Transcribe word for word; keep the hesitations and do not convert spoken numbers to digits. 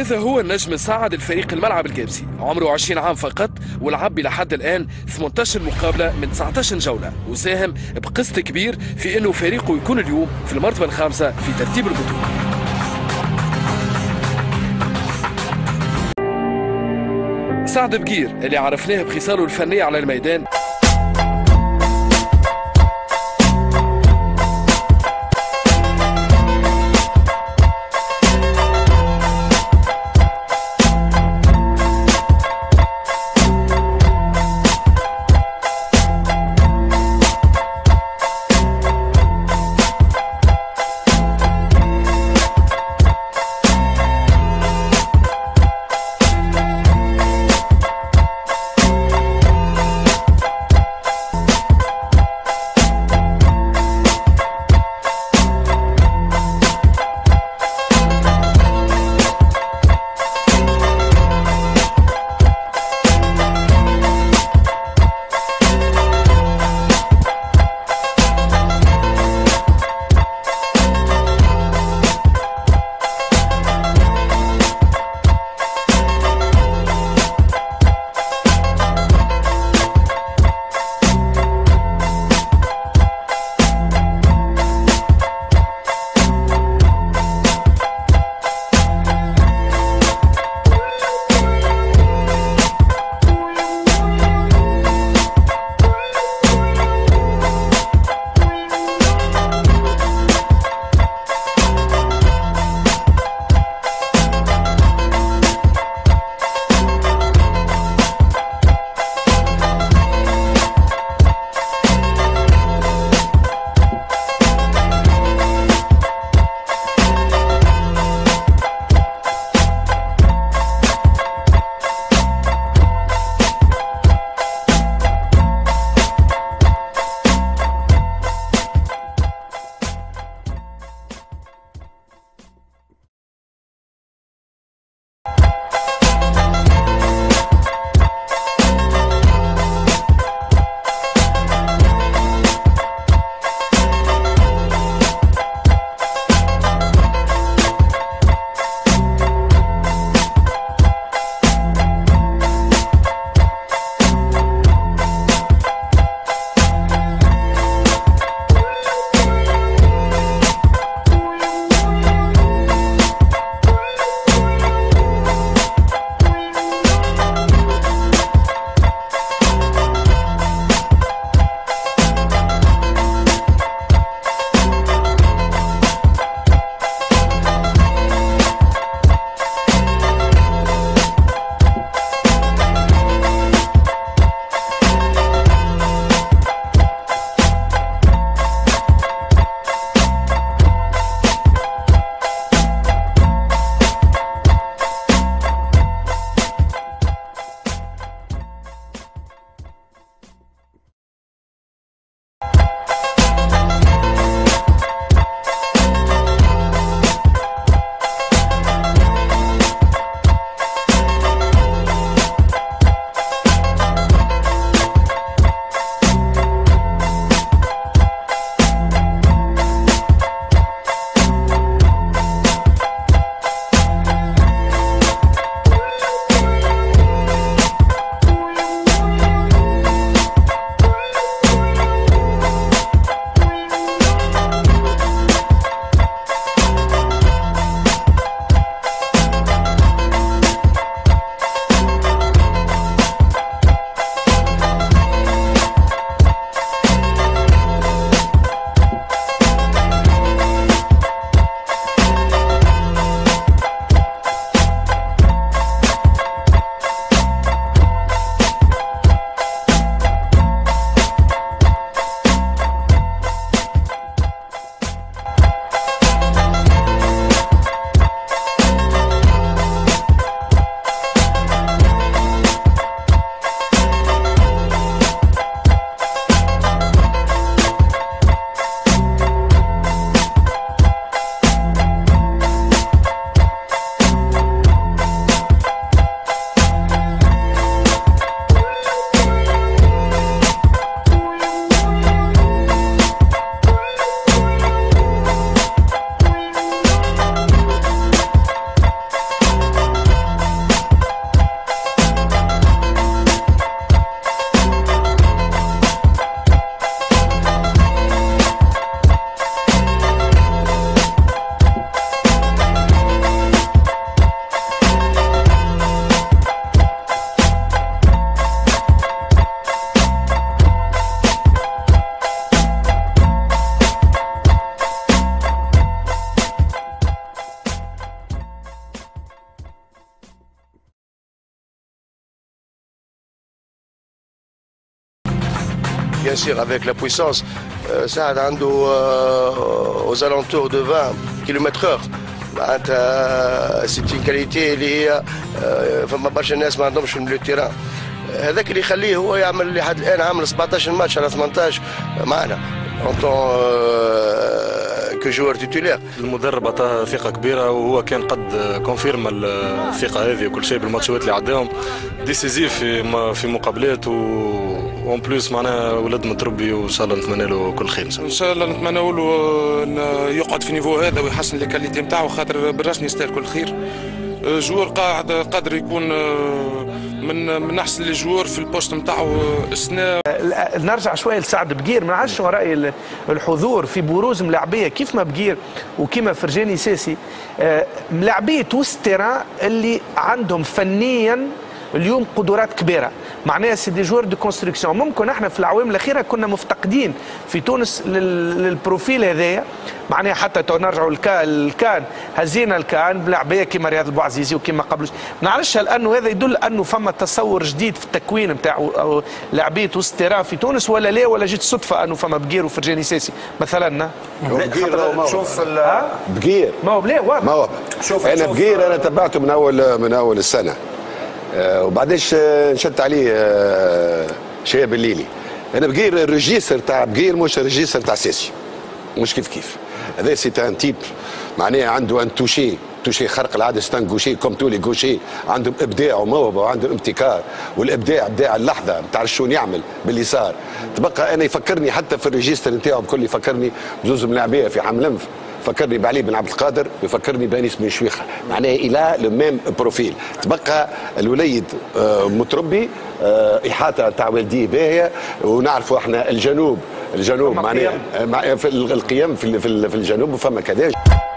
هذا هو النجم صعد الفريق الملعب الجابسي، عمره عشرين عام فقط، ولعب لحد الآن ثمانية عشر مقابلة من تسعة عشر جولة، وساهم بقسط كبير في أنه فريقه يكون اليوم في المرتبة الخامسة في ترتيب البطولة. سعد بقير اللي عرفناه بخصاله الفنية على الميدان bien sûr avec la puissance. ساعد عنده aux alentours de vingt kilomètres heure. معناتها سيتي كاليتي اللي هي فما برشا ناس ما عندهمش في الميليو تيران. هذاك اللي يخليه هو يعمل لحد الان عامل سبعطاش ماتش على ثمنطاش معنا en tant que joueur titulaire. المدرب عطاه ثقة كبيرة وهو كان قد كونفيرم الثقة هذه وكل شيء بالماتشات اللي عداهم ديسيزيف في في مقابلات وون بلوس معناها ولد متربي وان شاء الله نتمنى له كل خير. ان شاء الله نتمنى له يقعد في نيفو هذا ويحسن الكاليتي نتاعو خاطر بالرسمي يستاهل كل خير. جوار قاعد قادر يكون من من احسن لي جوار في البوست نتاعو السنه. نرجع شويه لسعد بقير، ما عادش راي الحضور في بروز ملاعبيه كيف ما بقير وكيما فرجاني ساسي، ملاعبيه وسط تيران اللي عندهم فنيا اليوم قدرات كبيره، معناها سي دي جوار دو كونستركسيون. ممكن احنا في العوام الاخيره كنا مفتقدين في تونس للبروفيل هذايا، معناها حتى تو نرجعوا الكان هزينا الكان بلاعبيه كيما رياض البوعزيزي وكيما قبل. ما نعرفش هل انه هذا يدل انه فما تصور جديد في التكوين نتاع لاعبيه وسط تيران في تونس ولا لا، ولا جت صدفه انه فما بقير وفرجاني ساسي مثلا؟ بقير شوف بقير ما هو بلا واضح. ما هو شوف انا بقير انا تبعته من اول من اول السنه آه وبعديش نشدت عليه آه شهاب الليلي. انا بقير الريجيستر تاع بقير مش الريجيستر تاع ساسي، مش كيف كيف. هذا سي ان تيب معناها عنده ان توشي توشي خرق العاده، ستان جوشي كوم تولي جوشي، عندهم ابداع وموهبه وعندهم ابتكار، والابداع ابداع اللحظه ما تعرفش شنو يعمل باليسار. تبقى انا يفكرني حتى في الريجيستر نتاعو بكل يفكرني بزوز ملاعبيه في حملنف، فكرني بعلي بن عبد القادر ويفكرني بانيس بن شويخه، معناها الى لو ميم بروفيل. تبقى الوليد متربي احاطه تاع والديه باهيه، ونعرفوا احنا الجنوب الجنوب معناها في القيم في في الجنوب فما كذا.